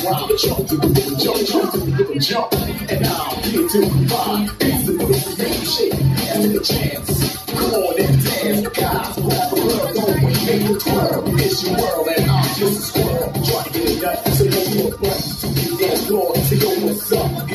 rhyme, jump to the rhythm, jump to the rhythm, jump. And I'm here to provide peace and motivation. After the chance, come on and dance, guys. Grab a world, don't wait, make it twirl. It's your world and I'm just a squirrel. Try to get it done, so don't look but to the dance floor. Say yo, what's up?